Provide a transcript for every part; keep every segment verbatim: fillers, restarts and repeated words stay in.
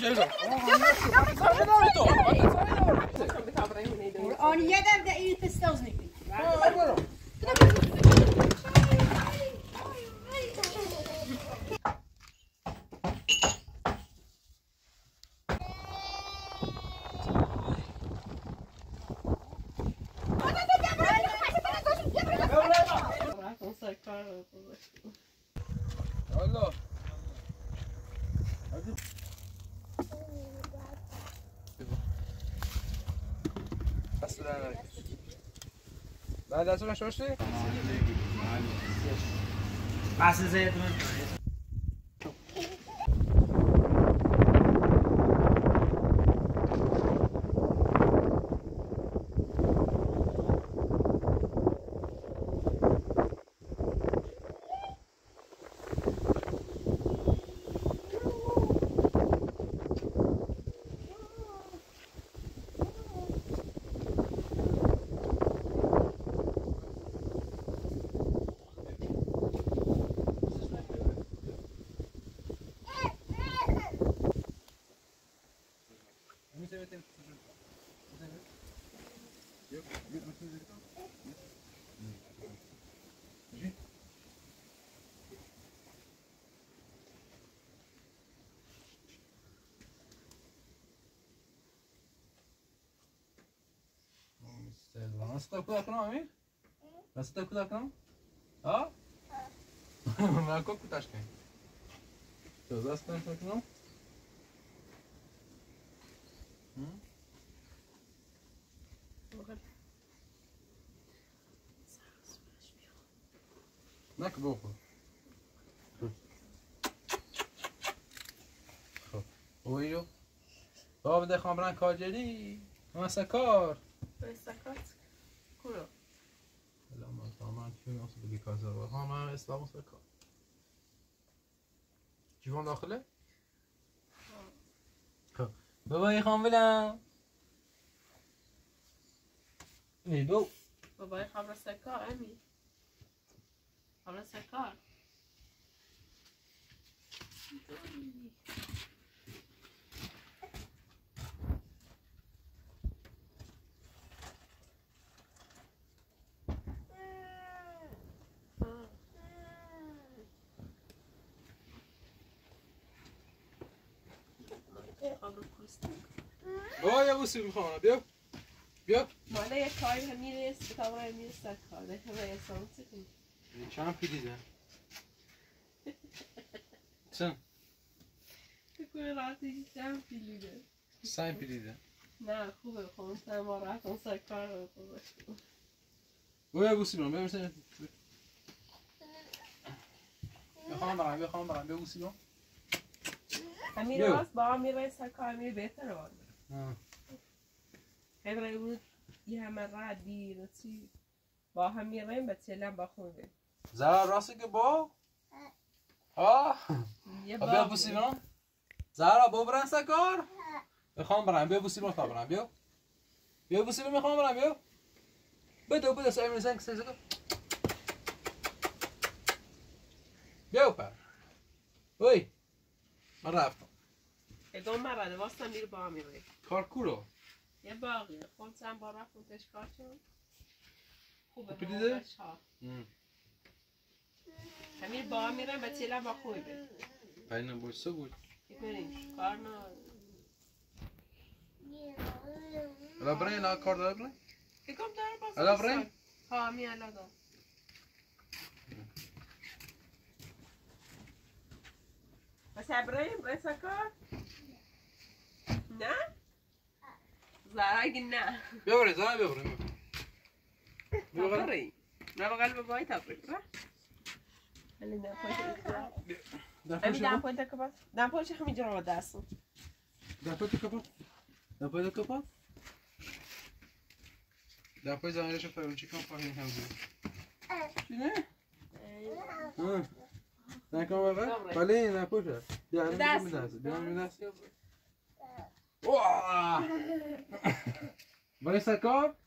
آن یه در این تستاز نکنی Allah. Hadi. بعد از اون شوشتی؟ پس زیدون Nasıl kudakın abi? Nasıl kudakın? Ha? Ben kok kutaşkın. Söz aslan kudakın? Hı? Ne ki bu? Oyo. Baba de خامران کاجری. مثلا کار. سکات کورو لا ما طبعا شو اصلا بگی کازا ها من اسلام اصلا کار جوان داخله خب بابا خام بلم میدو بابای خبر سکار امی خبر سکار بابا یا بوسی میخوام بیا بیا مالا یک کاری همیره است کتاب را همیره است کار ده همه احسان سکنی چند پیلیده چند بکنه راتی چند پیلیده سین پیلیده نه خوبه خونستن ما رفتن سر کار رو باشیم بابا یا بوسی میخوام بیا مثلا بخوام برم بخوام برم بیا بوسی میخوام همین راست با هم میره سر کار میره بهتره وارد خیلی برای بود یه همه رد دیر چی با هم میریم به چلم با خونه زهرا راسته که با ها بیا بوسی میخوام زهرا با برن سر کار بخوام برم بیا بوسی میخوام برم بیا بیا بوسی میخوام برم بیا بده بده سعی می‌کنم سعی کنم بیا پر اوی من رفتم ادام مرده واسه میره با هم میره کار کورو یه باقیه خود سن با رفت اونتش کار چون خوبه دیده؟ همین با هم میرن به چیلم با خوبی بید اینم بایسته بود بریم کار نه الا برای الا کار داره برای؟ که کم داره باز الا برای؟ ها می الا دار بس بریم برای سکار؟ نه؟ زهرا اگه نه بیا برای زهرا بیا برای بیا برای نه بقل بابای تبریک را ولی نه پایت همین دم پایت کپات دم پایت همین جا رو دستم دم پایت کپات دم پایت کپات دم پایت زهرا فرون چیکار کنیم همزی چی نه؟ ها نکن بابا ولی نه پوشه بیا همین میدست بیا همین میدست واه برای سرکار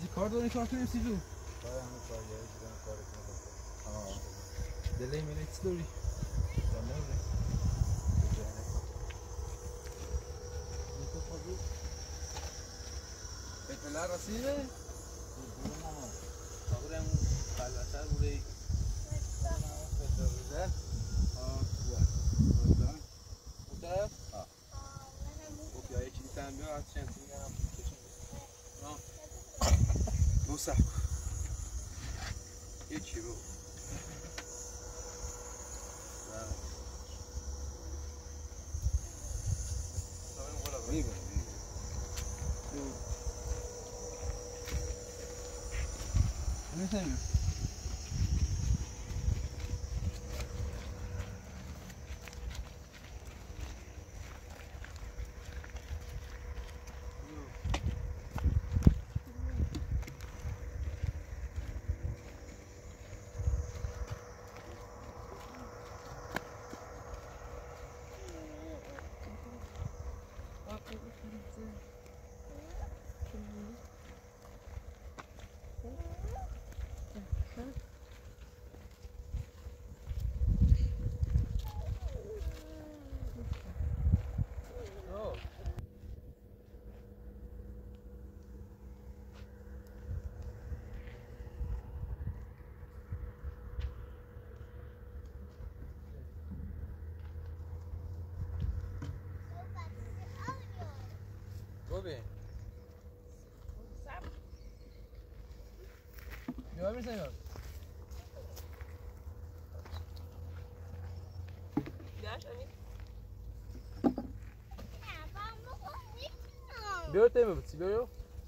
از این کار داری کار کنیم سی جو؟ کار همه کارگری دیدم کار کنم آه دلی میلی چی داری؟ دمونه بتلا رسیده؟ آقا همون خلوتر بوده بتلا آه بوده بوده؟ آه خب یا یکی دیتن بیا از چند میگم آه دو سخت یکی رو میبینی می‌فهمی Bobby. You have anything else? Yes, I mean. بیا تیم بچی بیا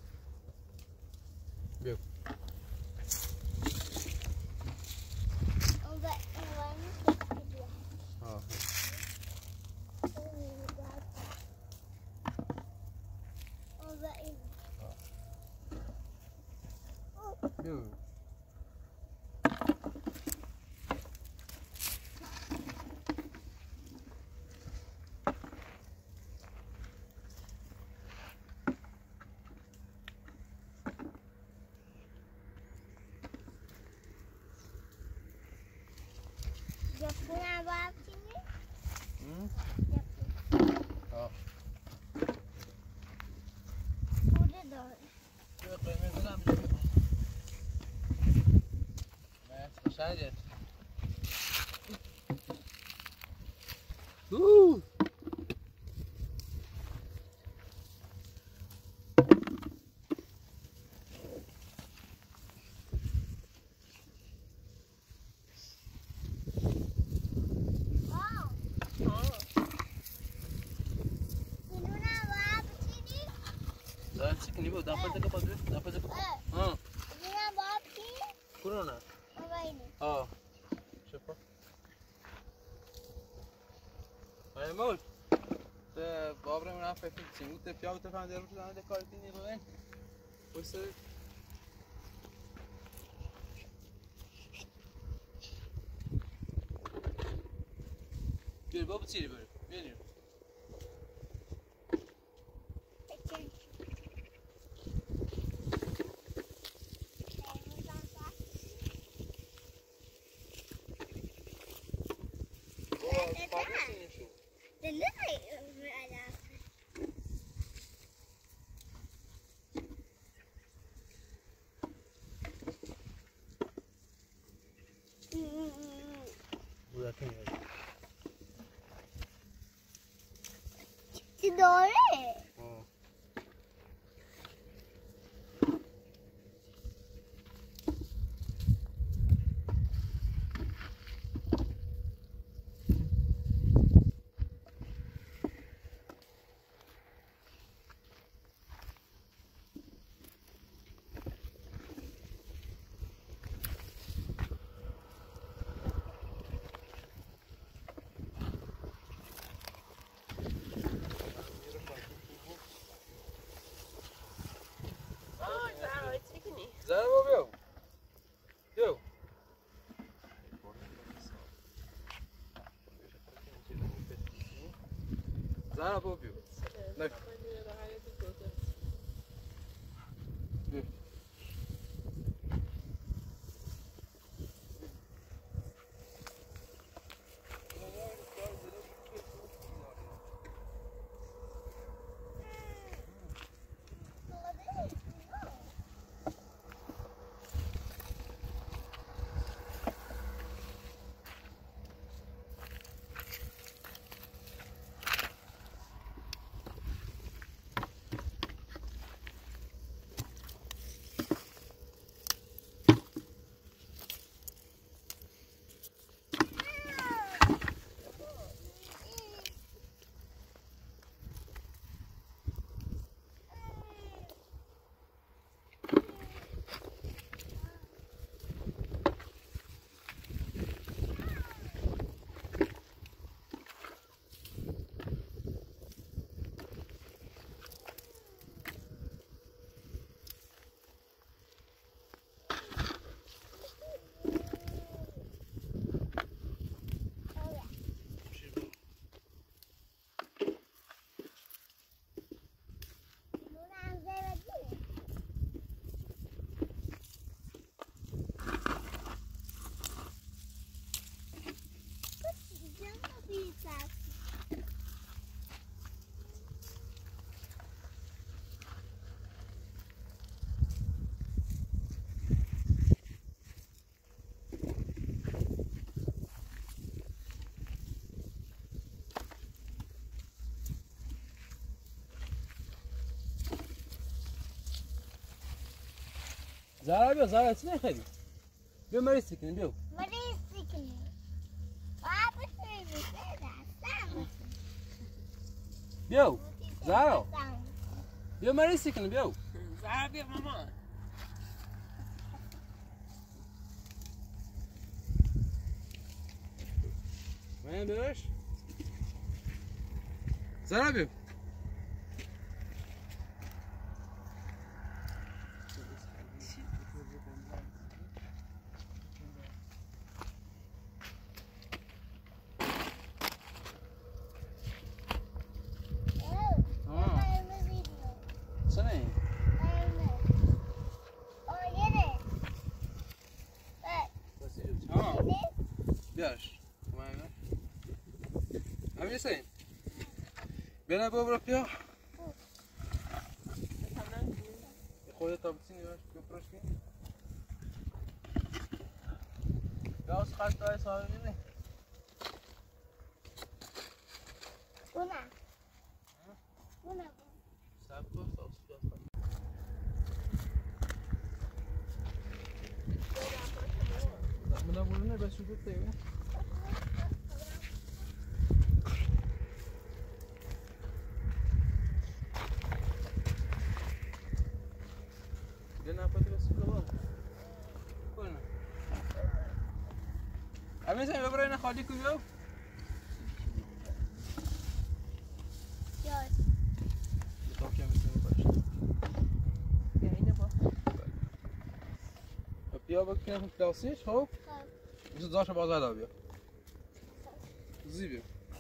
بیا آه بیا Schade. Uh. Dah sih ni bawa dapat dekat padu, dapat dekat. Ha. Ini bawa ki? Kurang. اه شوفوا هاي موت ده بابرم رفت فکر سیموت پیاو تو فهمیده رو تو کارتی نی ببین واسه بیا بابا چیری بره بیا چی داره؟ زنه با بیو بیو زنه با بیو نک بیو زهرا بیا زهرا چی نخری بیا مریض سکنیم بیا مریض سکنیم بابا سیبی سیدستم بیا زهرا بیا مریض سکنیم بیا زهرا بیا مامان من بیاش زهرا بیا Sen. Beni böyle bırak ya. Koy tabii seni ya. Köprüş ki. Ya os kaç tane sahibi ne? Buna. Buna. Sabko sos sos. Buna bunu ne beş yüz değil mi? Amin saya berapa nak kau diku yo? Ya. Betul kya mesti baş. Ya yine bak. Apya bak kya klasiş ho? Biz zaten bazı adam ya. Zibi.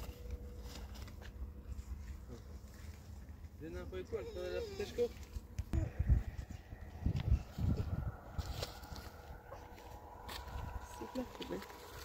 Dena koy koy. Teşekkür. Sıkla gibi.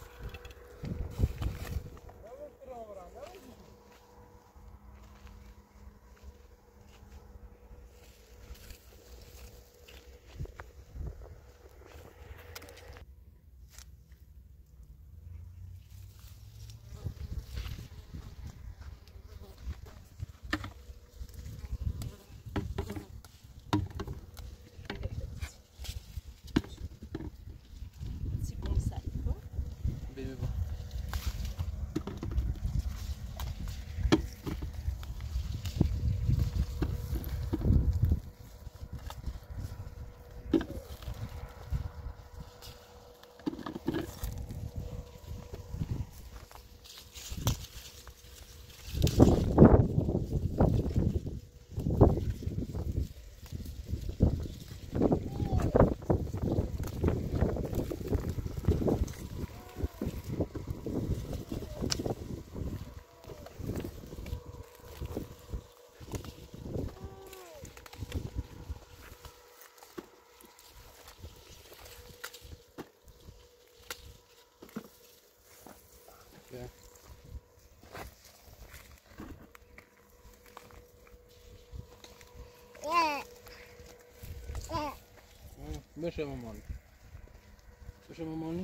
Beşe mamani. Beşe mamani.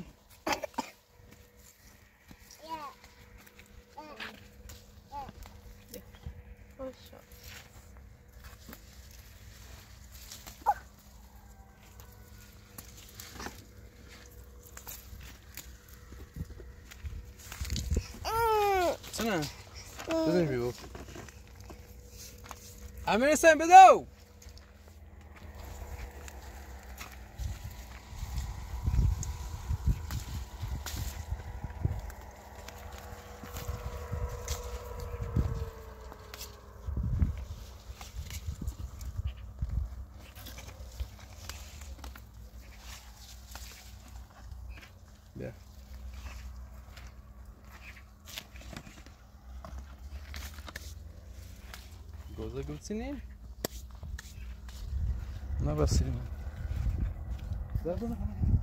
Hoşça. Sana. Dedim bir bu. Amir sen bedo. Goza gülsün. Ne basayım? Ver bana.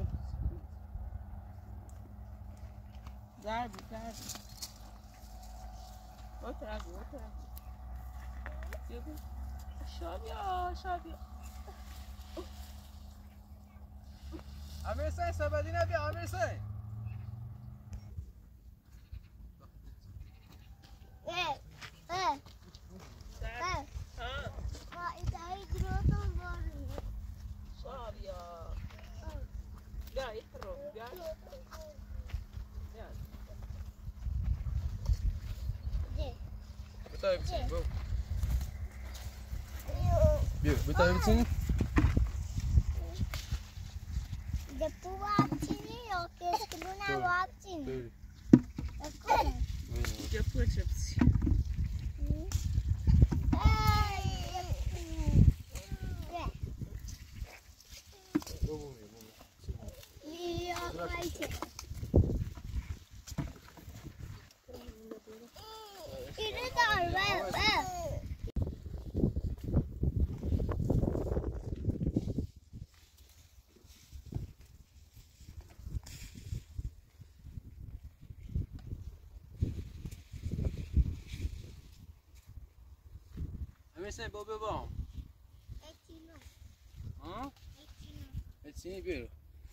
Zarbi, zarbi. Otur abi, otur abi. Yürü. Aşağı ya, aşağı ya. Amir sen sabadine bir Amir sen. Evet. Evet. Ha. Ha, idare ediyorsan var. Aşağı ya. بتای بچینی برو بیا بتای بچینی Depu wakchini yo keskuna wakchini. Depu chipsi. Ini tar ver. Sen baba bom. Etino. Ha? Etino. Etini bir.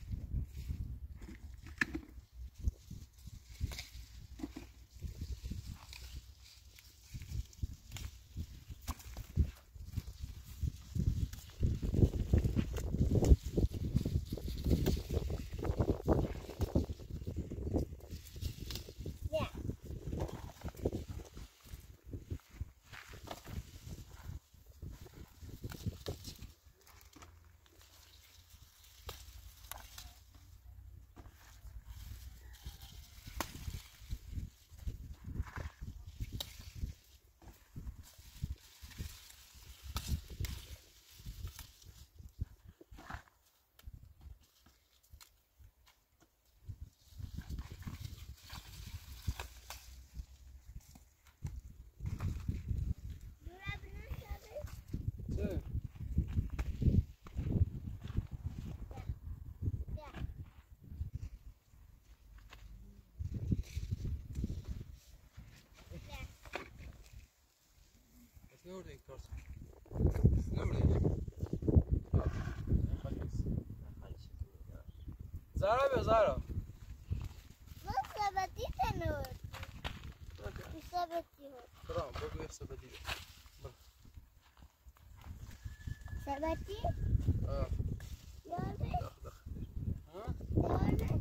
Snurdig Karlsson. Snurdig. Zara be Zara. Nasıl batıysa ne olur? Kısa batıyor. Tamam, bu bir sabati. Sabati? Ha. Yani? Ha? Yani?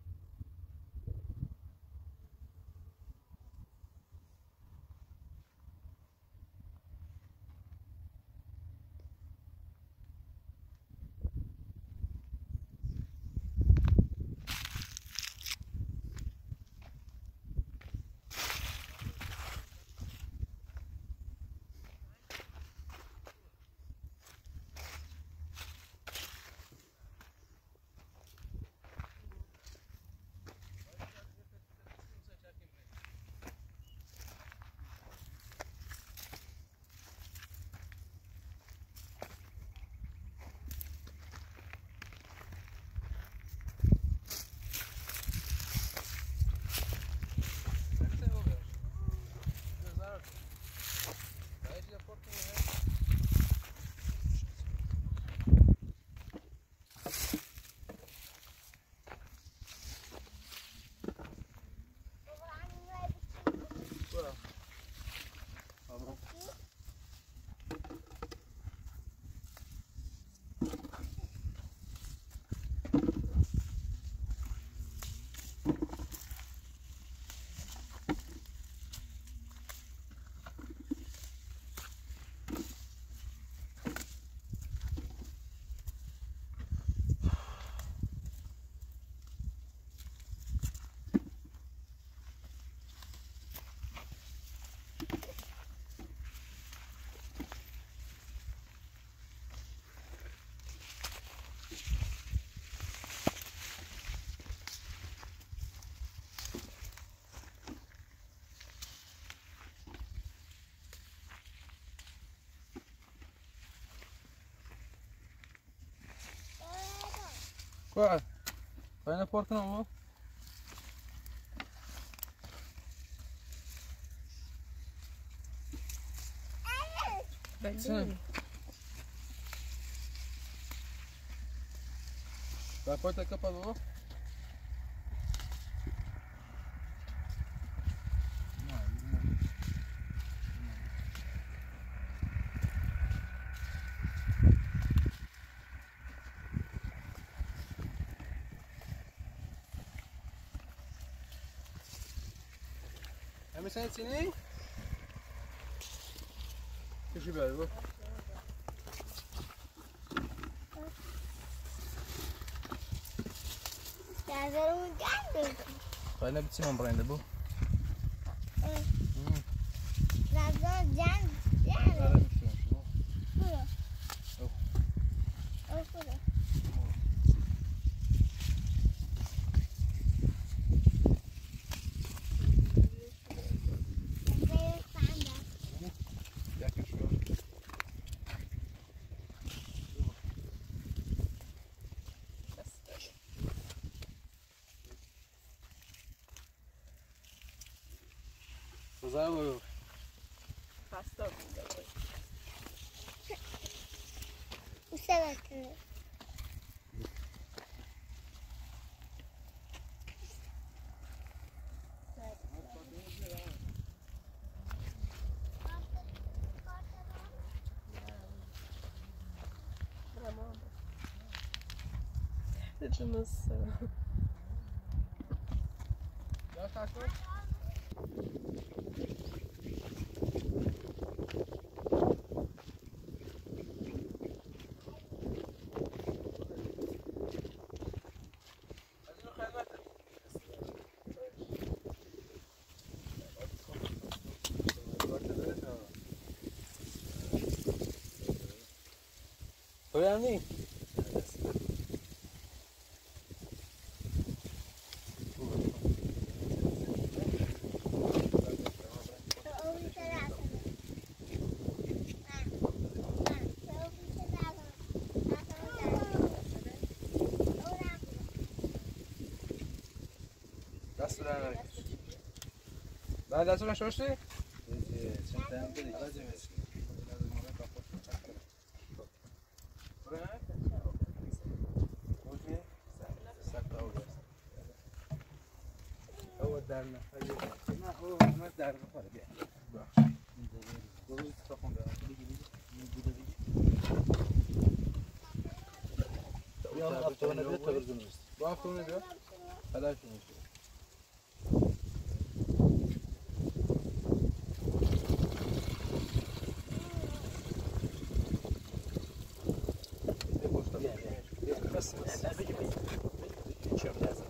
Qual? Vai na porta não, vou. Sim. Vai a porta aqui para o همه سنت سینی؟ کشی بیاری با نظرمون گنده خواهی نبیتی من برنده بو نظر جن جنده برو او برو بزای برو خسته بوده او سبتونه تو نص یا کاشو Önemli. دست در بعد دست رو شوشتی؟ در نه نه او اومد در بخوره بیا درست تخم دارم دیگه دیگه یا افتونه بیا تا برزون است با افتونه بیا حالا شو میشه بس بس چه لازم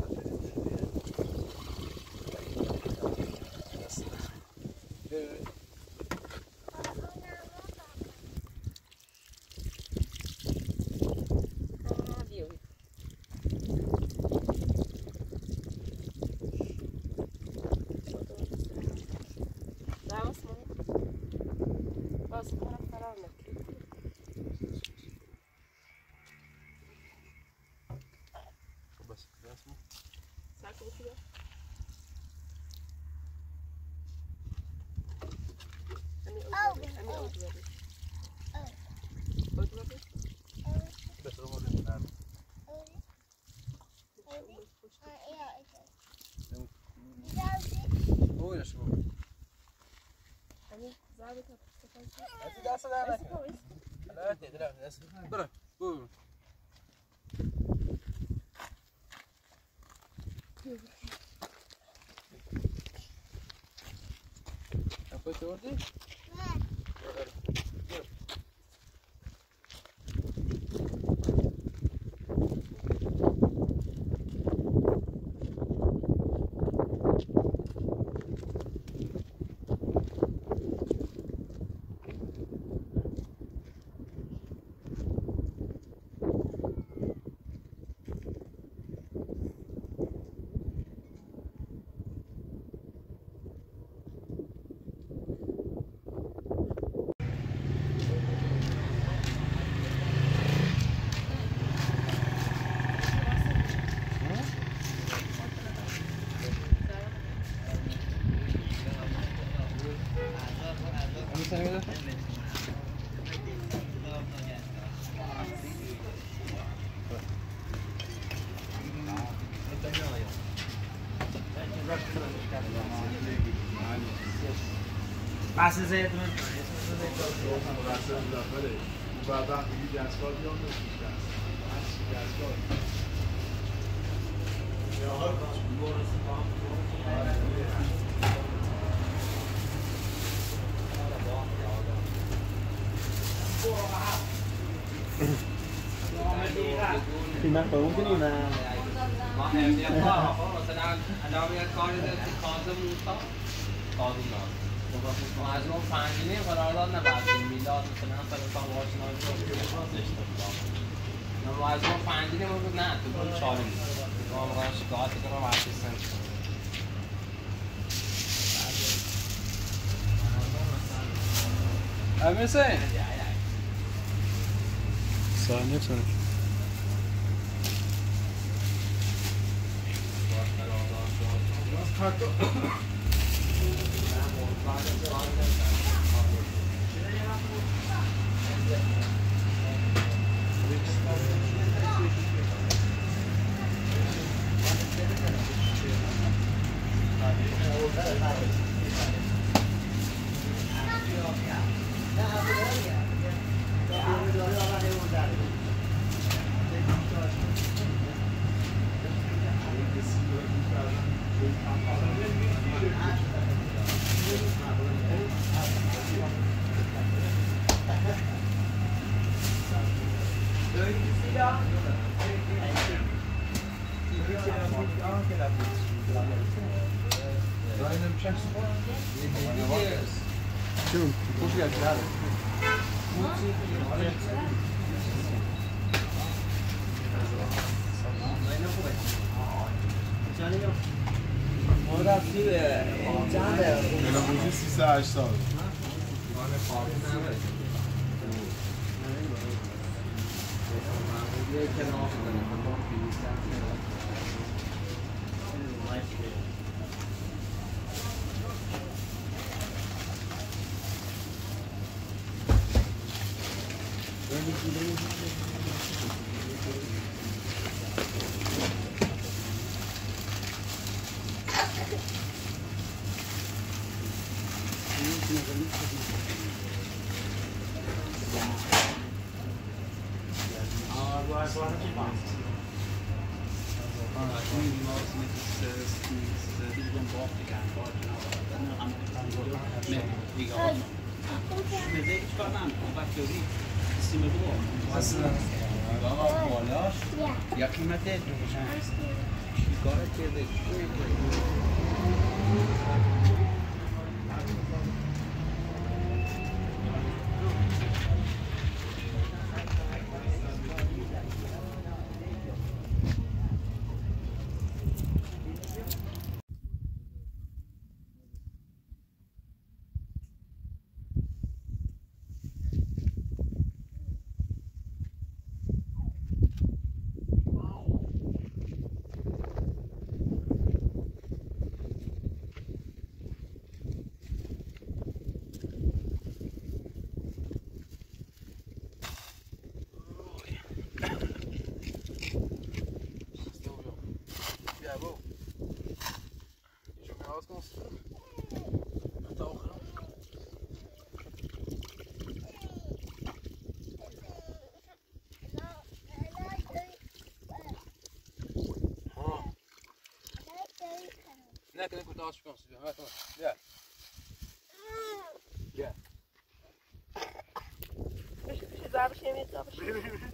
برو برو apa tu ni? بس زیتون بعدا دیگه دستگاه بیام دستگاه یا هر کس نیمه خورم که نیمه ما همه کار مثلا علاوه کاری داره که کازم موسا کازم نه ما از اون پنجینی قرارداد نبستیم میلاد مثلا فرستان واشنایی رو گذاشته بود ما از اون پنجینی بود نه تو بود چهارم ما واقعا شکایت کردم ارتستان امیر حسین ثانیه ثانیه Jun, hoş geldin abi. روزی سیصد و هشتاد یا قیمت چیکار کرده Ne kadar kurtar çıkıyor musun? Evet tamam. Gel. Gel. بشی بشی زار بشی امید زار بشی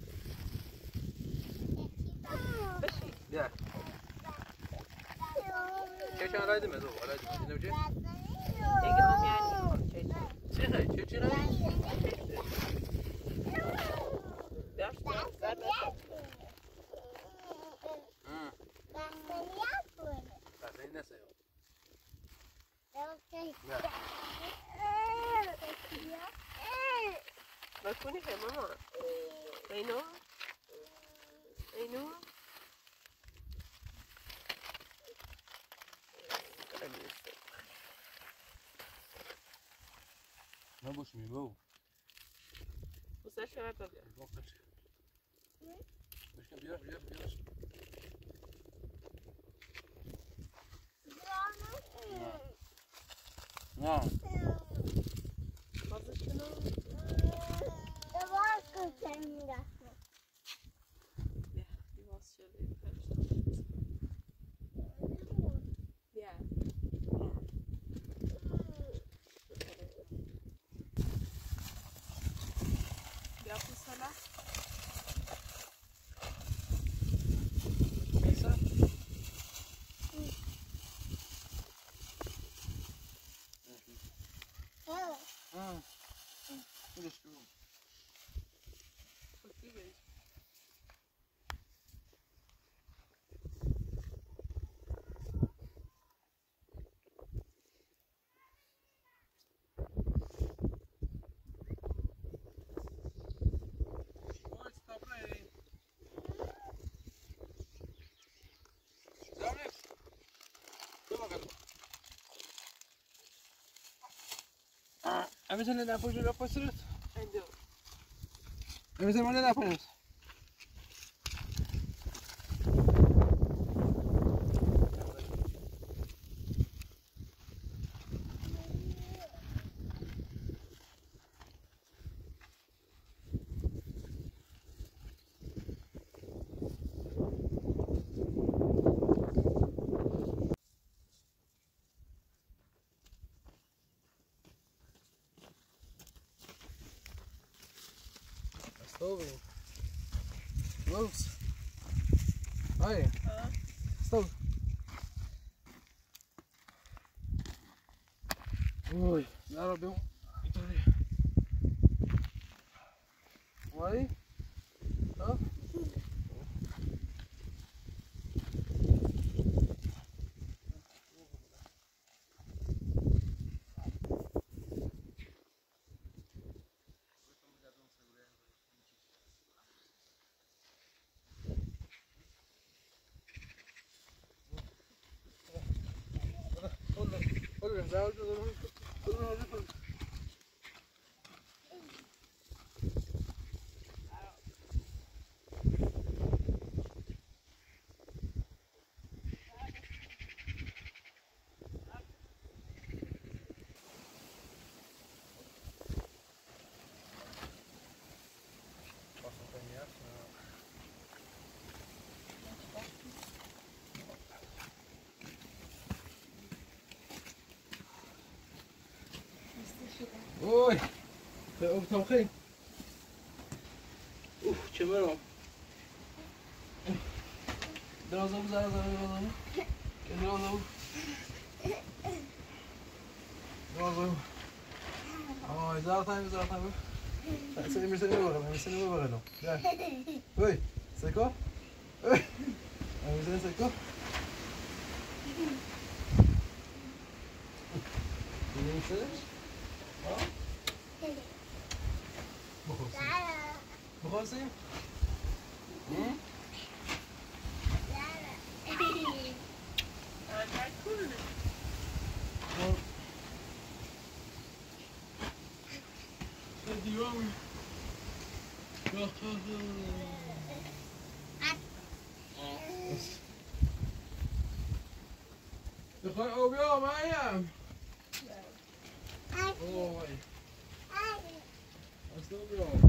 بشی Gel. چه چه رای دم زو رای دم دیدم چه؟ دیگه هم یعنی چه چه چه چه رای؟ داش زار داش ها. بس این نسه. بکنی که ماما اینو اینو نه باش می بو. بسه شده تو بیا. باش بیا بیا بیا. نه. بازش کنم. دوباره کجا میرسم؟ بیا دیواس شده بیا. بیا پسلا. Emerson neden poşet yapıyorsunuz? Ando. Emerson bana neden yapıyorsunuz? Stove. Gloves. Aí. Stove. Oj, där har vi. Oj. Ja. Oj, det är upp omkring. Uff, چه برام درازا بود درازا بود درازا بود درازا بود درازا بود آی زار تایم زار تایم سنی میرسنی ببرم میرسنی ببرم اوی سکو اوی میرسنی سکو میرسنیش بخورسیم بخورسیم دیوام بخوای آبی ها مریم اوی اصلا آبی ها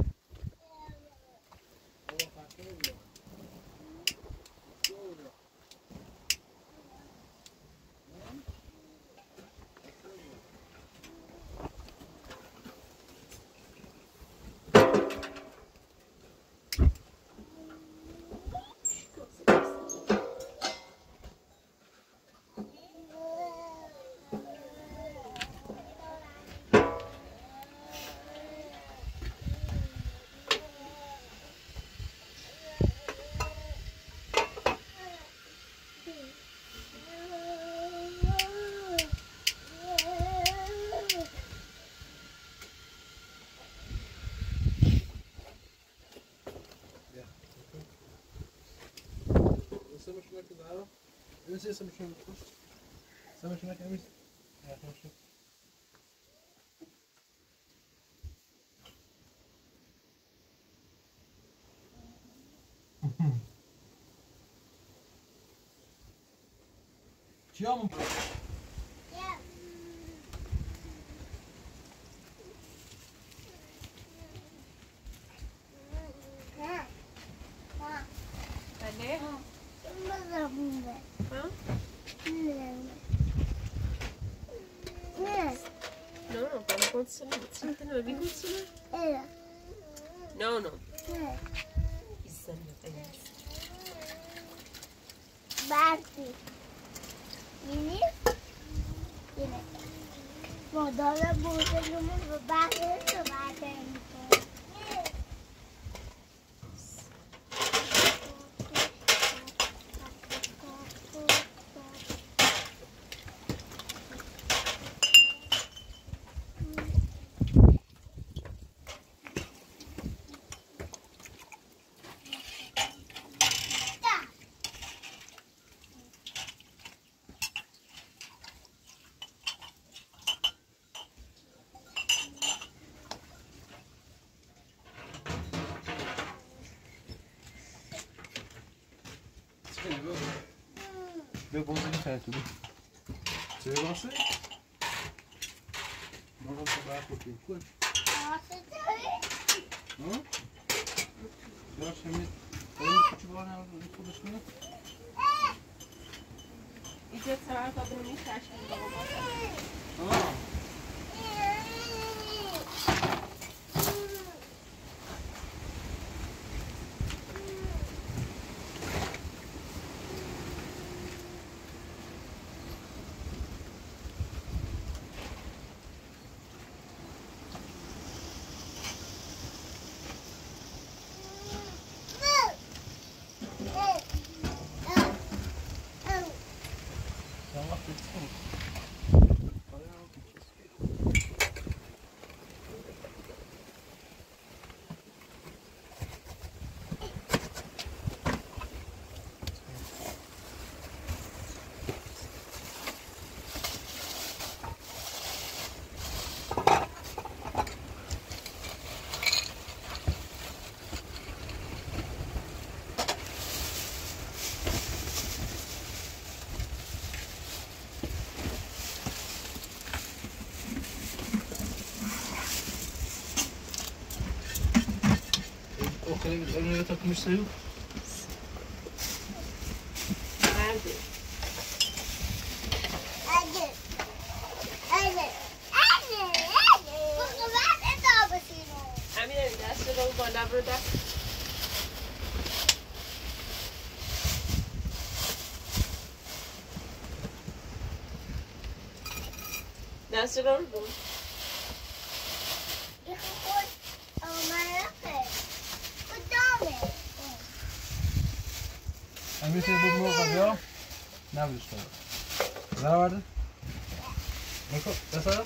آبا خطه آبی ها Estamos como é que dá? Eu não sei se estamos como é que dá. Estamos como é que é isso? É, estamos como Te amo. No, no, quando condiziona, senti non mi condiziona? No, no. Bati. Ini? Ini. Modal bukan cuma berbahasa sebahasa itu. بگو بگو بگو خیلی تو بگو چه باسه؟ مامان تو باید بکنی کن ها؟ باش همین این چی بار نمید خودش کنه؟ اینجا سرعت آب رو می‌کشیم بابا آه Oké, hebben we dat ook moest doen? برده اگه اگه اگه اگه بخواد ادامه بسیارم همین دست رو بالا برو دست دست رو رو برو این خود آمرفه کدامه Emir seni bu mu kalıyor? Ne yapıyorsun orada? Ne vardı? Bakın, mesela?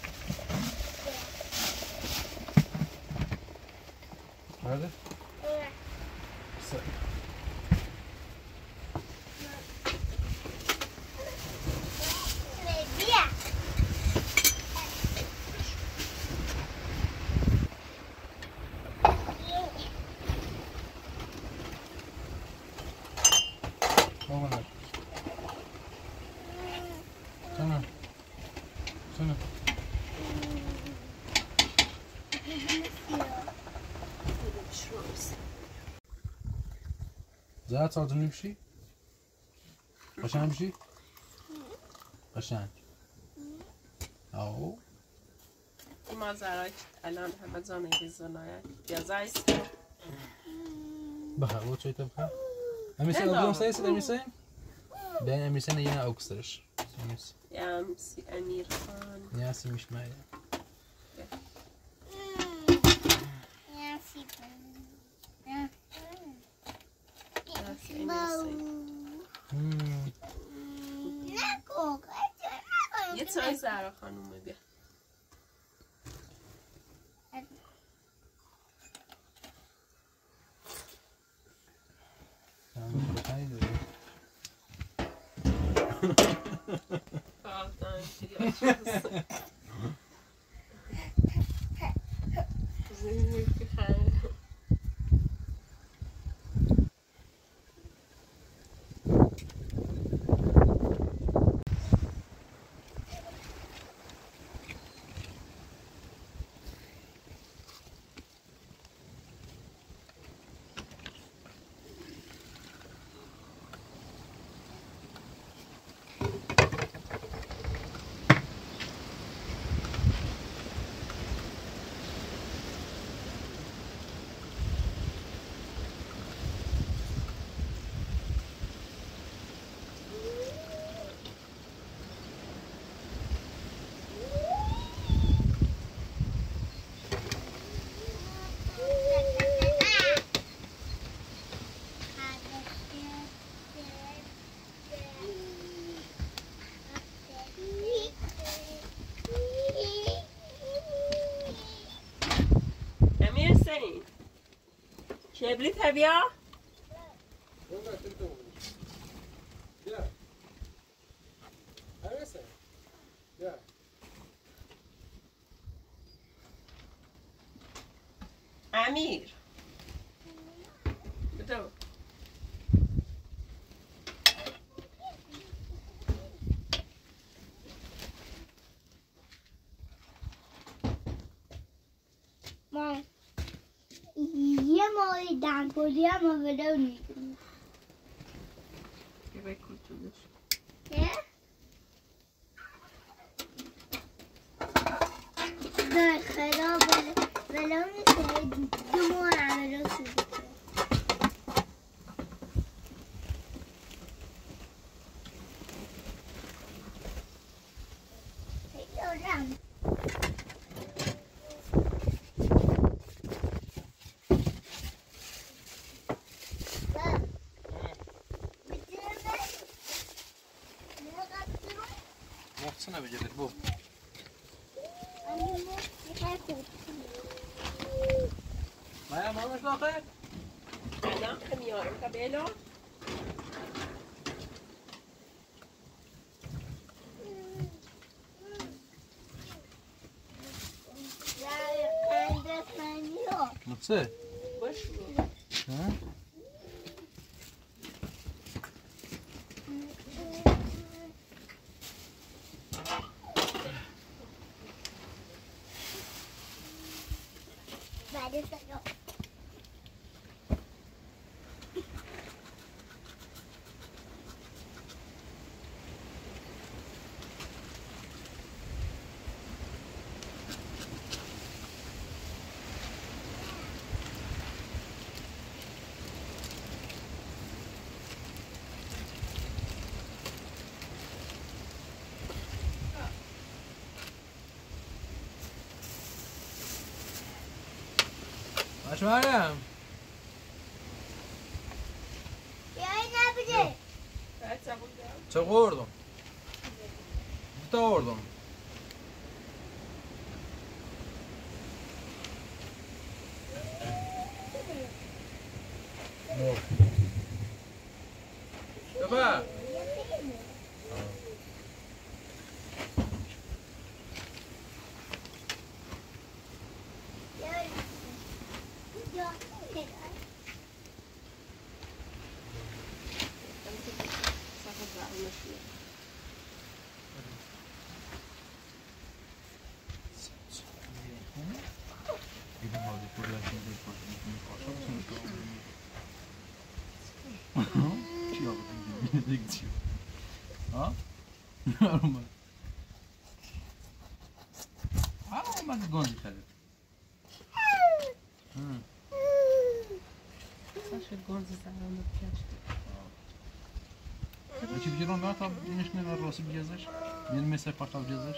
Nerede? Sen. بیا Tamam. Tamam. Tamam. زرد ساعتون میشی؟ قشنگ میشی؟ قشنگ آو این مازرک الان همه زانه زنایک یا زایست بخیر بود چایی تبخیر امیر سین اگرم سایست امیر سین؟ بیاین امیر سین یه نه اوکسترش یم سی امیر خان نه سی میشمایه یاسی سی امیر سین نکن یه چای زهرا خانومه بیا امیر سین کبریت بیا امیر بدو امپولی هم ولو نیدونی یه بکن توش نه؟ نه خراب ولو نیست دو ماه همه رو سوزه خیلی محسنه بجلد بو مریم همش داخل؟ الان که میارم قبلو نفسه؟ باش ها؟ بعد سلام باش مریم بیایی نبیده چه خوردم؟ تا خوردم بابا ها؟ آروم آروم من گندی کرد باشه گرز زرم بکش چی بگیرم نه تا اینش نه راسی بگذش میل مثل پاکا بگذش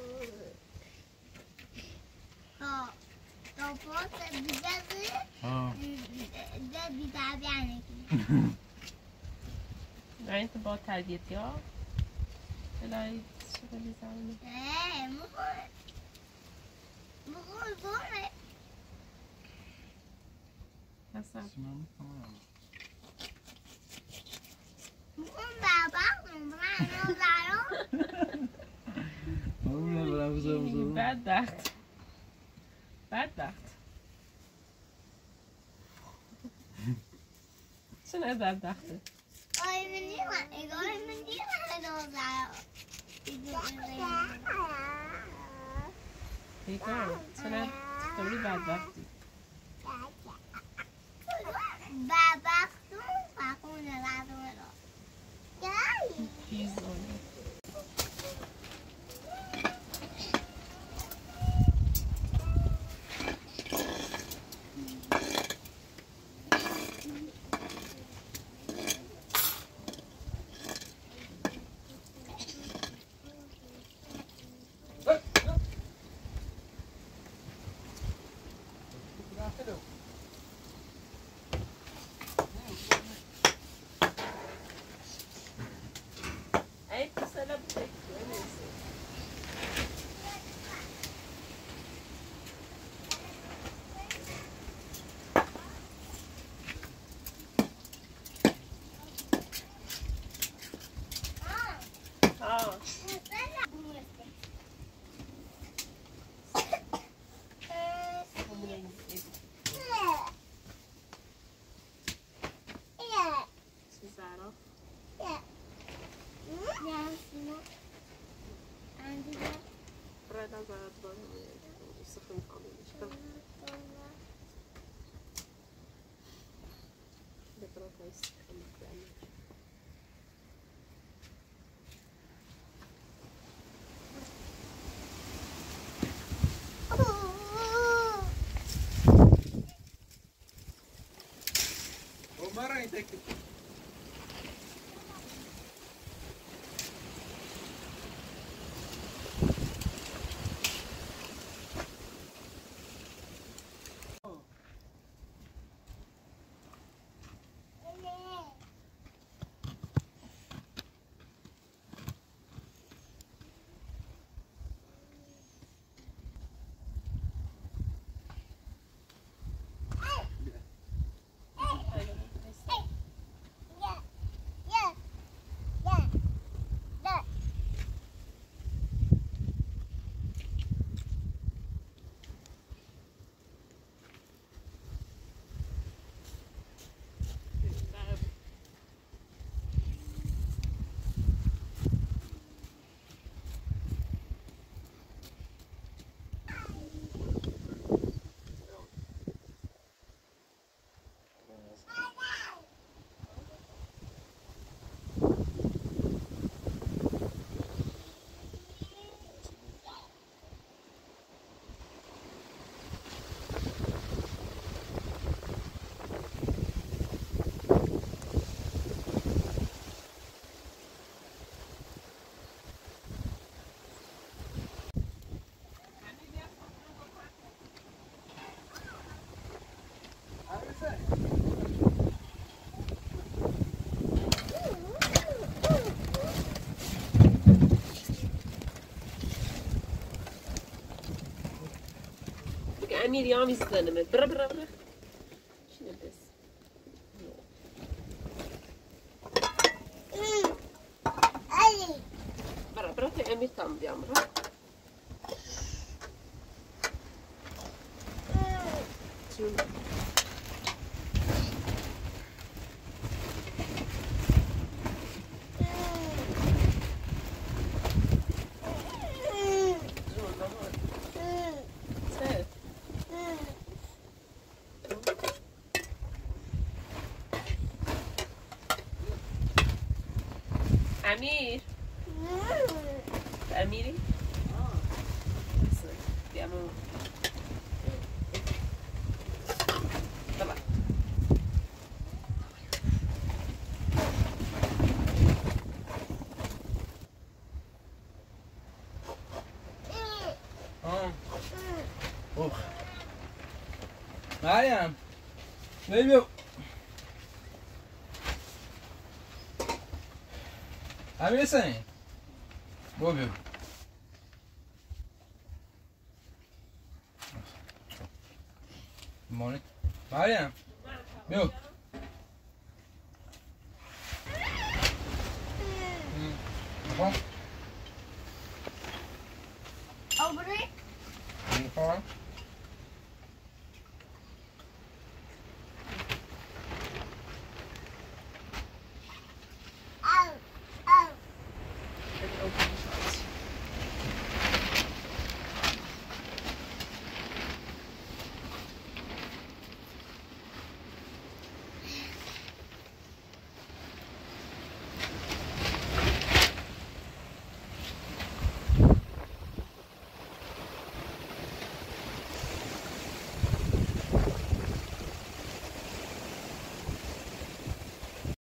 ها تو پاس بگذی ها ده بیتابیانه نه این تو با تربیتی ها الهی شغلی زرم اه مخور مخور زوره حسن مخور بابا من رو زرم بدبخت بدبخت چون بدبخته آی من نیمه اگه من نیمه رو زرم پیکار چون چطوری بدبختی بدبختون فقونه بدونه رو گایی پیزونه Mara, take it. امیر یا میزنم برا برا برا شنو بس برا برا تا امیر تام بیام برا چون امیر امیری؟ آه بیامو بابا آه اوه مریم بیو امیر حسین برو بیو مانی مریم بیو بخون